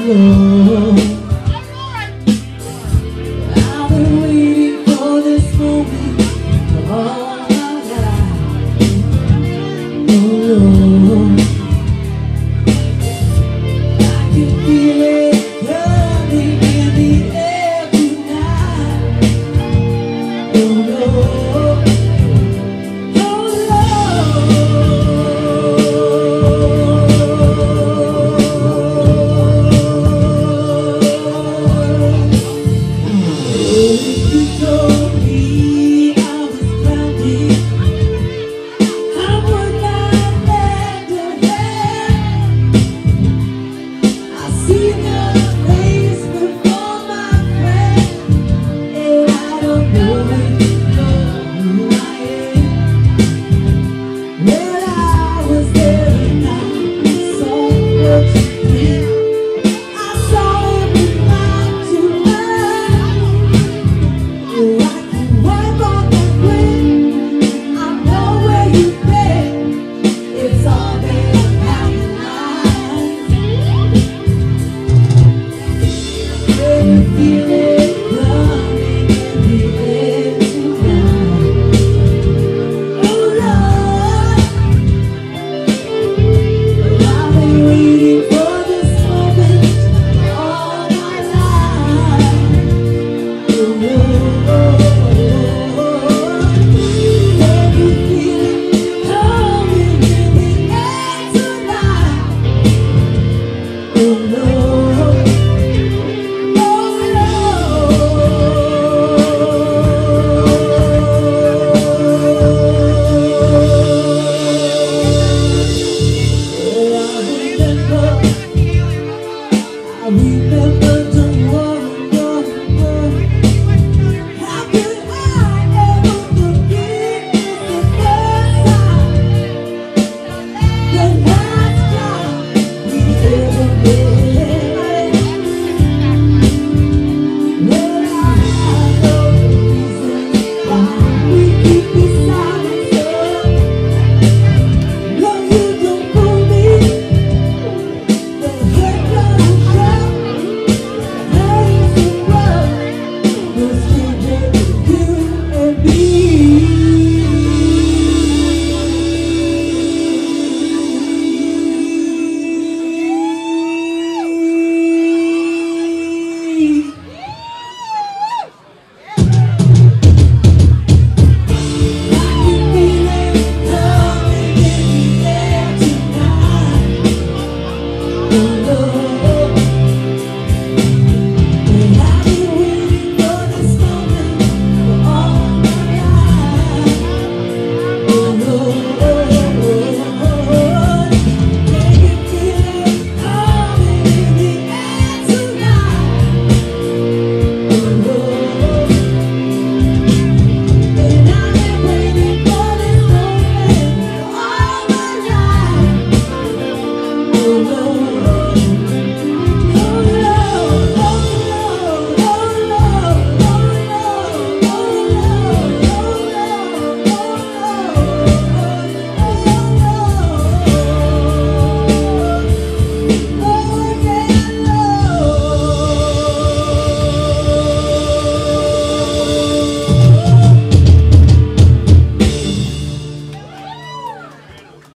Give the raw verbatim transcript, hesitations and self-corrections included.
Lord, I've been waiting for this moment all my life. Oh Lord, I can feel it coming in the air tonight. Oh Lord, oh if you told me I was drowning, I would not lend a hand. I see your face before my friend, and I don't know if you know who I am. Well, I was there and I saw what you did. I saw every night tonight. I can wipe off the grin. I know where you've been. It's all been paralyzed. Can you feel it coming in the air tonight? Oh Lord, I've been waiting for this moment all my life. Oh Lord, can you feel it coming in the air tonight? Oh Lord, I remember